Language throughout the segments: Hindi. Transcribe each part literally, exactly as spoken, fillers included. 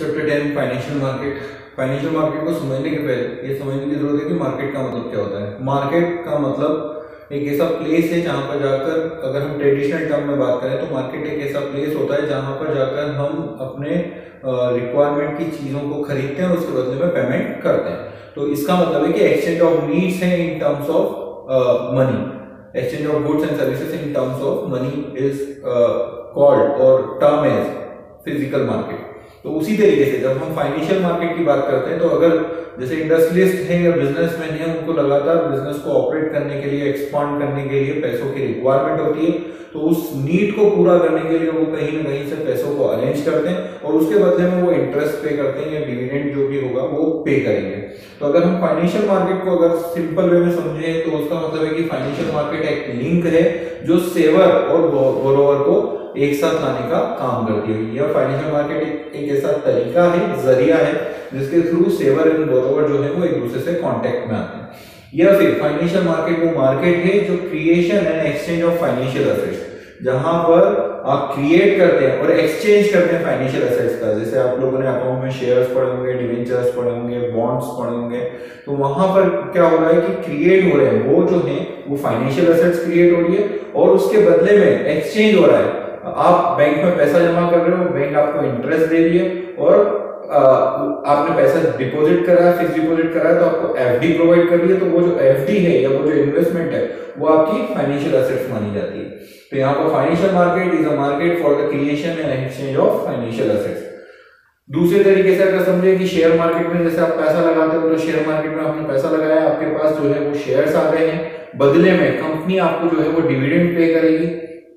Chapter ten financial market. Financial market को समझने के पहले ये समझने की जरूरत है कि मार्केट का मतलब क्या होता है। मार्केट का मतलब एक ऐसा प्लेस है जहां पर जाकर, अगर हम ट्रेडिशनल टर्म में बात करें तो मार्केट एक ऐसा प्लेस होता है जहां पर जाकर हम अपने रिक्वायरमेंट की चीजों को खरीदते हैं और उसके बदले में पेमेंट करते हैं। तो इसका मतलब है कि एक्सचेंज ऑफ नीड्स है in terms of money, exchange of goods and services in terms of money is called or term as physical market. तो उसी तरीके से जब हम फाइनेंशियल मार्केट की बात करते हैं तो अगर जैसे इंडस्ट्रियलिस्ट है या बिजनेसमैन है, उनको लगातार बिजनेस को ऑपरेट करने के लिए, एक्सपांड करने के लिए पैसों की रिक्वायरमेंट होती है, तो उस नीड को पूरा करने के लिए वो कहीं ना कहीं से पैसों को अरेंज करते हैं और उसके बदले में वो इंटरेस्ट पे करते हैं या डिविडेंड जो भी होगा वो पे करेंगे। तो अगर हम फाइनेंशियल मार्केट को अगर सिंपल वे में समझे तो उसका मतलब है कि फाइनेंशियल मार्केट एक लिंक है जो सेवर और बोरोवर को एक साथ लाने का काम करती है। यह फाइनेंशियल मार्केट एक, एक ऐसा तरीका है, जरिया है जिसके थ्रू सेवर एंड बोरोवर जो है वो एक दूसरे से कांटेक्ट में आते हैं। या फिर फाइनेंशियल मार्केट वो मार्केट है जो creation and exchange of financial assets, जहां पर आप क्रिएट करते हैं और एक्सचेंज करते हैं फाइनेंशियल एसेट्स का। जैसे आप लोगों ने अकाउंट में शेयर्स पढ़े होंगे, डिवेंचर्स पढ़े होंगे, बॉन्ड्स पढ़े होंगे, तो वहां पर क्या हो रहा है कि क्रिएट हो रहे हैं, वो जो है वो फाइनेंशियल एसेट्स क्रिएट हो रही है और उसके बदले में एक्सचेंज हो रहा है। आप बैंक में पैसा जमा कर रहे हो, बैंक आपको इंटरेस्ट दे रही है और आ, आपने पैसा डिपॉजिट करा है, फिक्स डिपॉजिट करा है तो आपको एफडी प्रोवाइड कर रही है, तो वो जो एफडी है या वो जो इन्वेस्टमेंट है वो आपकी फाइनेंशियल एसेट्स मानी जाती है। तो यहाँ पर financial market is a market for the creation and exchange of financial assets. दूसरे तरीके से अगर समझे कि शेयर मार्केट में जैसे आप पैसा लगाते हो, तो शेयर मार्केट में आपने पैसा लगाया, आपके पास जो है वो शेयर्स आ गए हैं, बदले में कंपनी आपको जो है वो डिविडेंड पे करेगी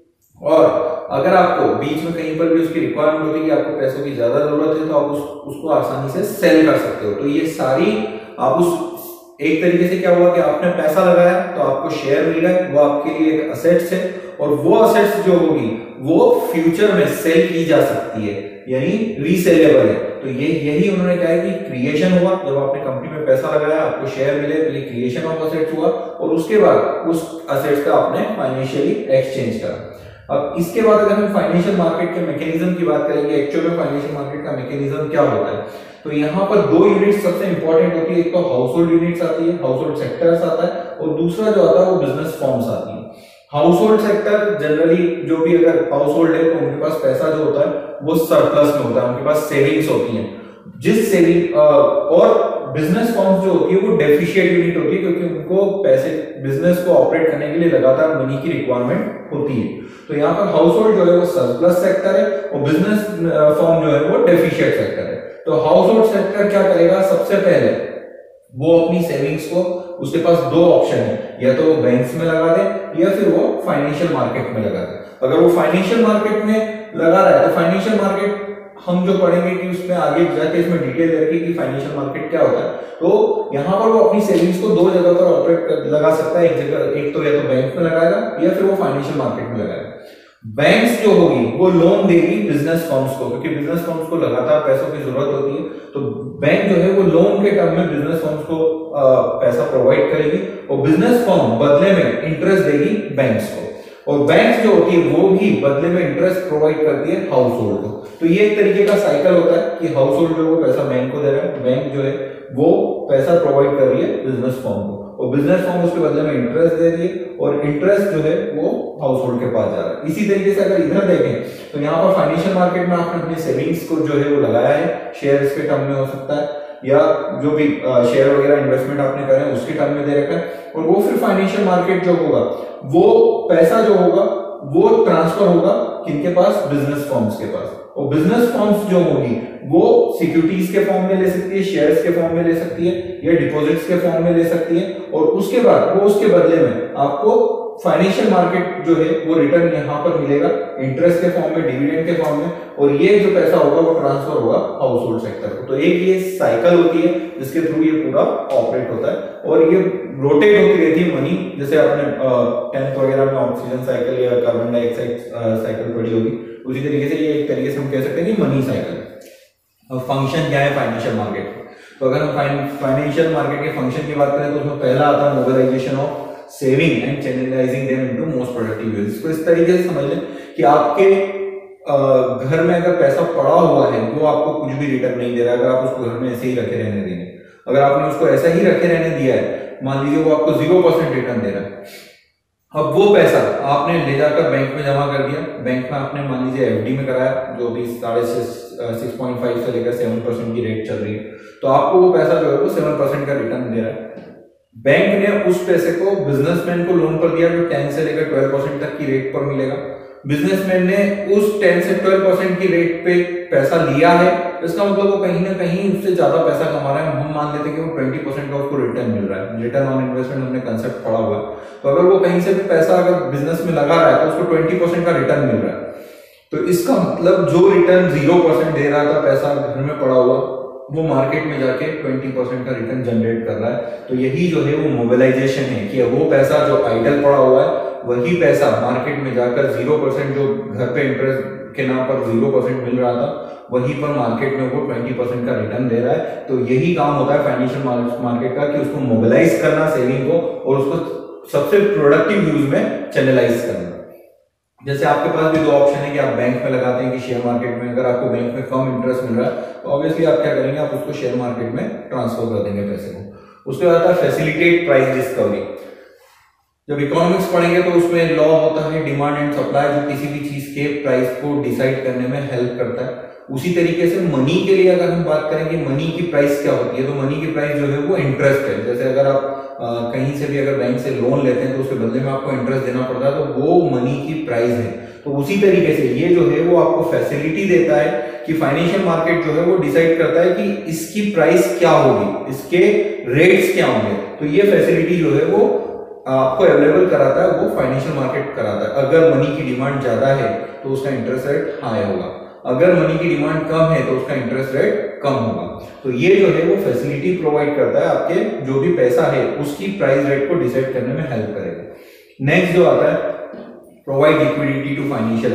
और अगर आपको बीच में कहीं पर भी उसकी रिक्वायरमेंट होती है कि आपको पैसों की ज्यादा जरूरत है तो आप उस, उसको आसानी से सेल कर सकते हो। तो ये सारी आप उस एक तरीके से क्या हुआ कि आपने पैसा लगाया तो आपको शेयर मिल गए, वो आपके लिए एक असेट्स है और वो असेट्स जो होगी वो फ्यूचर में सेल की जा सकती है, यानी रीसेलेबल है। तो ये यही उन्होंने कहा है कि क्रिएशन हुआ, जब आपने कंपनी में पैसा लगाया आपको शेयर मिले तो ये क्रिएशन ऑफ असेट्स हुआ और उसके बाद उस असेट्स का आपने फाइनेंशियली एक्सचेंज करा। अब इसके बाद अगर हम फाइनेंशियल मार्केट के मैकेनिज्म की बात करेंगे, एक्चुअल में फाइनेंशियल मार्केट का मैकेनिज्म क्या होता है, तो यहाँ पर दो यूनिट्स सबसे इंपॉर्टेंट होती है। एक तो हाउस होल्ड यूनिट्स आती है, हाउस होल्ड सेक्टर्स आता है और दूसरा जो आता है वो बिजनेस फॉर्म्स आती है। हाउस होल्ड सेक्टर जनरली जो भी अगर हाउस होल्ड है तो उनके पास पैसा जो होता है वो सरप्लस में होता है, उनके पास सेविंग्स होती है, जिस सेविंग और बिजनेस फॉर्म्स जो होती है वो डेफिशिएंट यूनिट होती है क्योंकि उनको पैसे बिजनेस को ऑपरेट करने के लिए लगातार मनी की रिक्वायरमेंट होती है। तो यहाँ पर हाउस होल्ड जो है वो सरप्लस सेक्टर है और बिजनेस फॉर्म जो है वो डेफिशिएंट सेक्टर है। तो हाउस होल्ड सेक्टर क्या करेगा, सबसे पहले वो अपनी सेविंग्स को, उसके पास दो ऑप्शन है, या तो वो बैंक्स में लगा दे या फिर वो फाइनेंशियल मार्केट में लगा दे। अगर वो फाइनेंशियल मार्केट में लगा रहा है तो फाइनेंशियल मार्केट हम जो पढ़ेंगे कि उसमें आगे जाके इसमें डिटेल रखी कि फाइनेंशियल मार्केट क्या होता है, तो यहाँ पर वो अपनी सेविंग्स को दो जगह पर ऑपरेट लगा सकता है। एक जगह, एक तो या तो बैंक में लगाएगा या फिर वो फाइनेंशियल मार्केट में लगाएगा। बैंक्स जो होगी वो लोन देगी बिजनेस फर्म्स को, क्योंकि बिजनेस फर्म्स को लगातार पैसों की जरूरत होती है, तो बैंक जो है वो लोन के टर्म में बिजनेस फर्म्स को आ, पैसा प्रोवाइड करेगी और बिजनेस फर्म बदले में इंटरेस्ट देगी बैंक्स को, और बैंक जो होती है वो भी बदले में इंटरेस्ट प्रोवाइड करती है हाउस होल्ड को। तो ये एक तरीके का साइकिल होता है कि हाउस होल्ड जो वो पैसा बैंक को दे रहा है, बैंक जो है वो पैसा प्रोवाइड कर रही है बिजनेस फर्म को और बिजनेस फर्म उसके बदले में इंटरेस्ट दे रही है और इंटरेस्ट जो है वो हाउस होल्ड के पास जा रहा है। इसी तरीके से अगर इधर देखें तो यहाँ पर फाइनेंशियल मार्केट में आपने अपनी सेविंग्स को जो है वो लगाया है, शेयर्स के टर्म में हो सकता है या जो भी शेयर वगैरह इन्वेस्टमेंट आपने करे उसके टर्म में दे रखा है, और वो फिर फाइनेंशियल मार्केट जो होगा वो पैसा जो होगा वो ट्रांसफर होगा किनके पास, बिजनेस फर्म्स के पास। और बिजनेस फर्म्स जो होगी वो सिक्योरिटीज के फॉर्म में ले सकती है, शेयर्स के फॉर्म में ले सकती है या डिपॉजिट्स के फॉर्म में ले सकती है, और उसके बाद वो उसके बदले में आपको फाइनेंशियल मार्केट जो है वो रिटर्न यहाँ पर मिलेगा इंटरेस्ट के फॉर्म में, डिविडेंड के फॉर्म में, और ये जो पैसा होगा वो ट्रांसफर होगा हाउस होल्ड सेक्टर को। तो एक ये साइकिल होती है जिसके थ्रू ये पूरा ऑपरेट होता है और ये रोटेट होती रहती है मनी। जैसे आपने टेंथ वगैरह में ऑक्सीजन साइकिल या कार्बन डाइऑक्साइड साइकिल पढ़ी होगी, उसी तरीके से ये एक तरीके से हम कह सकते हैं कि मनी साइकिल। अब फंक्शन क्या है फाइनेंशियल मार्केट, तो अगर हम फाइनेंशियल मार्केट के फंक्शन की बात करें तो उसमें पहला आता है mobilization of saving and channelizing them into most productive use. इसको इस तरीके से समझ लें कि आपके घर में अगर पैसा पड़ा हुआ है वो आपको कुछ भी रिटर्न नहीं दे रहा है, अगर आप उसको घर में ऐसे ही रखे रहने देंगे, अगर आपने उसको ऐसा ही रखे रहने दिया है, मान लीजिए वो आपको जीरो परसेंट रिटर्न दे रहा है, अब वो पैसा आपने ले जाकर बैंक में जमा कर दिया, बैंक में आपने मान लीजिए एफडी में कराया जो अभी साढ़े सिक्स पॉइंट फाइव से लेकर सेवन परसेंट की रेट चल रही है, तो आपको वो पैसा जो है वो सेवन परसेंट का रिटर्न दे रहा है। बैंक ने उस पैसे को बिजनेसमैन को लोन पर दिया जो टेन से लेकर ट्वेल्व परसेंट तक की रेट पर मिलेगा। बिजनेसमैन ने उस टेन से ट्वेल्व परसेंट की रेट पे पैसा लिया है, इसका मतलब वो कहीं ना कहीं उससे ज्यादा पैसा कमा रहा है। हम मान लेते हैं कि वो ट्वेंटी परसेंट का उसको रिटर्न मिल रहा है, रिटर्न ऑन इन्वेस्टमेंट हमने कंसेप्ट पढ़ा हुआ है। तो अगर वो कहीं से भी पैसा अगर बिजनेस में लगा रहा है तो उसको ट्वेंटी परसेंट का रिटर्न मिल रहा है, तो इसका मतलब जो रिटर्न जीरो परसेंट दे रहा था पैसा घर में पड़ा हुआ, वो मार्केट में जाके ट्वेंटी परसेंट का रिटर्न जनरेट कर रहा है। तो यही जो है वो मोबिलाइजेशन है कि वो पैसा जो आइडल पड़ा हुआ है वही पैसा मार्केट में जाकर जीरो परसेंट जो घर पे इंटरेस्ट के नाम पर जीरो परसेंट मिल रहा था वहीं पर मार्केट में वो ट्वेंटी परसेंट का रिटर्न दे रहा है। तो यही काम होता है फाइनेंशियल मार्केट का कि उसको मोबिलाइज करना सेविंग को और उसको सबसे प्रोडक्टिव यूज में चैनलाइज करना। जैसे आपके पास भी दो ऑप्शन है कि आप बैंक में लगाते हैं कि शेयर मार्केट में। अगर आपको बैंक में कम इंटरेस्ट मिल रहा है तो ऑब्वियसली आप क्या करेंगे, आप उसको शेयर मार्केट में ट्रांसफर कर देंगे पैसे को। उसके बाद आता है फैसिलिटेट प्राइस डिस्कवरी। जब इकोनॉमिक्स पढ़ेंगे तो उसमें लॉ होता है डिमांड एंड सप्लाई जो किसी भी चीज के प्राइस को डिसाइड करने में हेल्प करता है। उसी तरीके से मनी के लिए अगर हम बात करें कि मनी की प्राइस क्या होती है, तो मनी की प्राइस जो है वो इंटरेस्ट है। जैसे अगर आप आ, कहीं से भी अगर बैंक से लोन लेते हैं तो उसके बदले में आपको इंटरेस्ट देना पड़ता है, तो वो मनी की प्राइस है। तो उसी तरीके से ये जो है वो आपको फैसिलिटी देता है कि फाइनेंशियल मार्केट जो है वो डिसाइड करता है कि इसकी प्राइस क्या होगी, इसके रेट्स क्या होंगे। तो ये फैसिलिटी जो है वो आपको अवेलेबल कराता है, वो फाइनेंशियल मार्केट कराता है। अगर मनी की डिमांड ज्यादा है तो उसका इंटरेस्ट रेट हाई होगा, अगर मनी की डिमांड कम है तो उसका इंटरेस्ट रेट कम होगा। तो ये जो है वो फैसिलिटी प्रोवाइड करता है, आपके जो भी पैसा है उसकी प्राइस रेट को डिसाइड करने में हेल्प करेगा। नेक्स्ट जो आता है provide liquidity to financial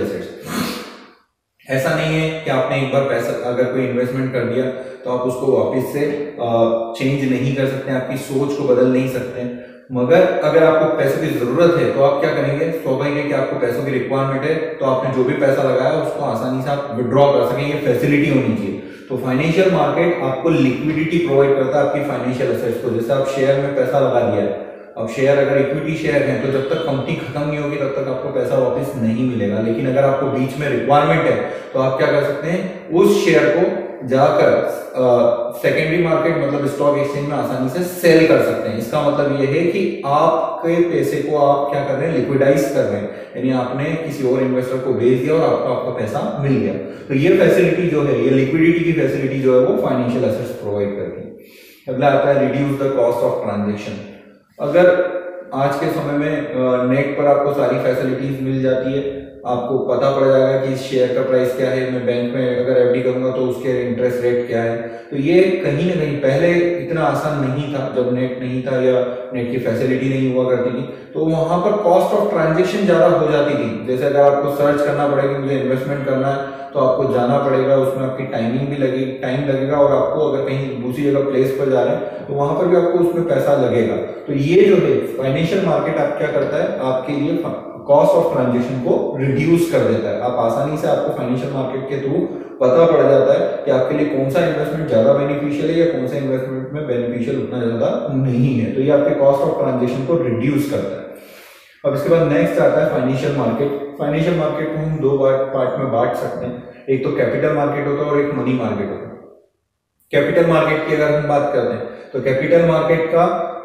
assets. ऐसा नहीं है कि आपने एक बार पैसा अगर कोई इन्वेस्टमेंट कर दिया तो आप उसको वापस से चेंज नहीं कर सकते, आपकी सोच को बदल नहीं सकते। मगर अगर आपको पैसों की जरूरत है तो आप क्या करेंगे, स्वाभाविक है कि आपको पैसों की रिक्वायरमेंट है, तो आपने जो भी पैसा लगाया उसको आसानी से आप विड्रॉ कर सकें, ये फैसिलिटी होनी चाहिए। तो फाइनेंशियल मार्केट आपको लिक्विडिटी प्रोवाइड करता है आपकी फाइनेंशियल एसेट्स को। जैसे आप शेयर में पैसा लगा दिया है, अब शेयर अगर इक्विटी शेयर है तो जब तक कंपनी खत्म नहीं होगी तब तक आपको पैसा वापस नहीं मिलेगा। लेकिन अगर आपको बीच में रिक्वायरमेंट है तो आप क्या कर सकते हैं, उस शेयर को जाकर सेकेंडरी मार्केट मतलब स्टॉक एक्सचेंज में आसानी से सेल कर सकते हैं। इसका मतलब यह है कि आपके पैसे को आप क्या कर रहे हैं, लिक्विडाइज कर रहे हैं, यानी आपने किसी और इन्वेस्टर को भेज दिया और आपको आपका पैसा मिल गया। तो ये फैसिलिटी जो है, ये लिक्विडिटी की फैसिलिटी जो है वो फाइनेंशियल एसेट्स प्रोवाइड करती है। अगला आता है reduce the cost of transaction. अगर आज के समय में नेट पर आपको सारी फैसिलिटीज मिल जाती है, आपको पता पड़ जाएगा कि इस शेयर का प्राइस क्या है, मैं बैंक में अगर एफडी करूंगा तो उसके इंटरेस्ट रेट क्या है। तो ये कहीं ना कहीं पहले इतना आसान नहीं था, जब नेट नहीं था या नेट की फैसिलिटी नहीं हुआ करती थी, तो वहां पर कॉस्ट ऑफ ट्रांजेक्शन ज्यादा हो जाती थी। जैसे अगर आपको सर्च करना पड़ेगा मुझे इन्वेस्टमेंट करना है तो आपको जाना पड़ेगा, उसमें आपकी टाइमिंग भी लगेगी, टाइम लगेगा, और आपको अगर कहीं दूसरी जगह प्लेस पर जा रहे हैं तो वहां पर भी आपको उसमें पैसा लगेगा। तो ये जो है फाइनेंशियल मार्केट आप क्या करता है, आपके लिए कॉस्ट ऑफ ट्रांजेक्शन को रिड्यूस कर देता है। आप आसानी से आपको फाइनेंशियल मार्केट के थ्रू पता पड़ जाता है कि आपके लिए कौन सा इन्वेस्टमेंट ज्यादा बेनिफिशियल है या कौन सा इन्वेस्टमेंट में बेनिफिशियल उतना ज्यादा नहीं है। तो ये आपके कॉस्ट ऑफ ट्रांजेक्शन को रिड्यूस करता है। अब इसके बाद नेक्स्ट आता है फाइनेंशियल मार्केट। फाइनेंशियल मार्केट को हम दो पार्ट में बांट सकते हैं, एक तो कैपिटल मार्केट होता है और एक मनी मार्केट होता है। कैपिटल मार्केट की अगर हम बात करते हैं तो कैपिटल मार्केट का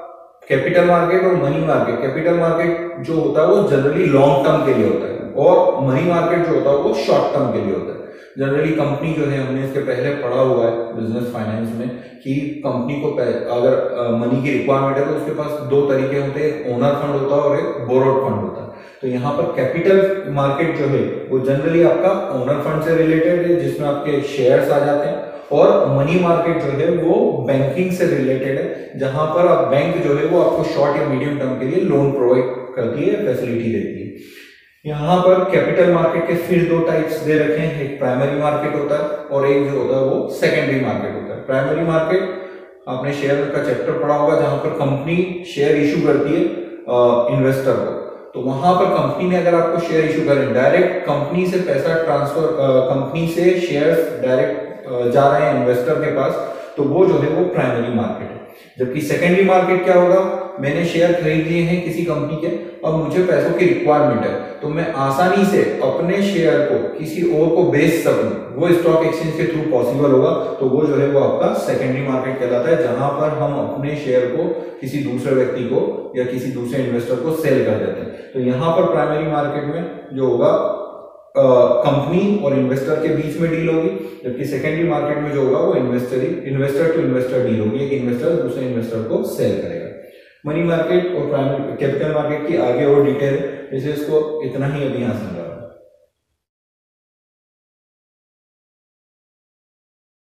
कैपिटल मार्केट और मनी मार्केट, कैपिटल मार्केट जो होता है वो जनरली लॉन्ग टर्म के लिए होता है और मनी मार्केट जो होता है वो शॉर्ट टर्म के लिए होता है। जनरली कंपनी जो है, हमने इसके पहले पढ़ा हुआ है बिजनेस फाइनेंस में कि कंपनी को अगर मनी की रिक्वायरमेंट है तो उसके पास दो तरीके होते हैं, एक ओनर फंड होता है और एक बोरोड फंड होता है। तो यहाँ पर कैपिटल मार्केट जो है वो जनरली आपका ओनर फंड से रिलेटेड है जिसमें आपके शेयर्स आ जाते हैं, और मनी मार्केट जो है वो बैंकिंग से रिलेटेड है जहां पर आप बैंक जो है वो आपको शॉर्ट या मीडियम टर्म के लिए लोन प्रोवाइड करती है, फैसिलिटी देती है। यहाँ पर कैपिटल मार्केट के फिर दो टाइप्स दे रखे हैं, एक प्राइमरी मार्केट होता है और एक जो होता है वो सेकेंडरी मार्केट होता है। प्राइमरी मार्केट आपने शेयर का चैप्टर पढ़ा होगा जहां पर कंपनी शेयर इशू करती है इन्वेस्टर को, तो वहां पर कंपनी ने अगर आपको शेयर इशू करें, डायरेक्ट कंपनी से पैसा ट्रांसफर, कंपनी से शेयर्स डायरेक्ट जा रहे हैं इन्वेस्टर के पास, तो वो जो है वो प्राइमरी मार्केट है। जबकि सेकेंडरी मार्केट क्या होगा, मैंने शेयर खरीद लिए हैं किसी कंपनी के और मुझे पैसों की रिक्वायरमेंट है, तो मैं आसानी से अपने शेयर को किसी और को बेच सकूं, वो स्टॉक एक्सचेंज के थ्रू पॉसिबल होगा, तो वो जो है वो आपका सेकेंडरी मार्केट कहलाता है, जहां पर हम अपने शेयर को किसी दूसरे व्यक्ति को या किसी दूसरे इन्वेस्टर को सेल कर देते हैं। तो यहाँ पर प्राइमरी मार्केट में जो होगा कंपनी uh, और इन्वेस्टर के बीच में डील होगी, जबकि सेकेंडरी मार्केट में जो होगा वो investor investor to investor deal होगी, एक इन्वेस्टर दूसरे इन्वेस्टर को सेल करेगा। मनी मार्केट और प्राइमरी कैपिटल मार्केट की आगे और डिटेल, जैसे इसको इतना ही अभी यहाँ समझा।